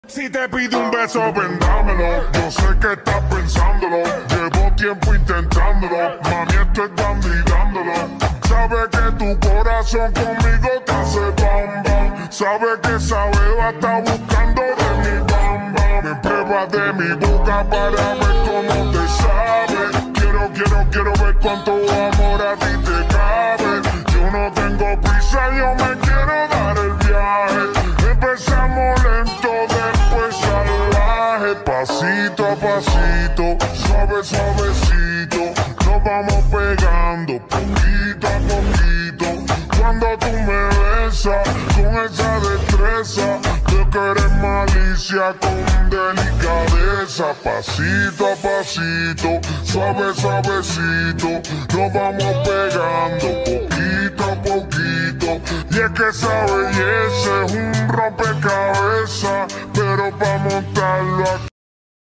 Si te pido un beso, vendámelo. Yo sé que estás pensándolo. Llevo tiempo intentándolo. Mami, esto es dando y dándolo. Sabe que tu corazón conmigo te hace bam bam. Sabe que esa beba está buscando de mi bam bam. Me prueba de mi boca para ver cómo te sabe. Quiero ver cuánto amor a ti te cabe. Yo no tengo prisa, yo me quiero dar el viaje. Empezamos lento, después salvaje. Pasito a pasito, suavecito. Nos vamos pegando poquito a poquito. Cuando tú me besas con esa destreza, veo que eres malicia con delicadeza. Pasito a pasito, suavecito. Nos vamos pegando poquito a poquito. Y es que esa belleza es un rompecabezas, pero pa' montarlo aquí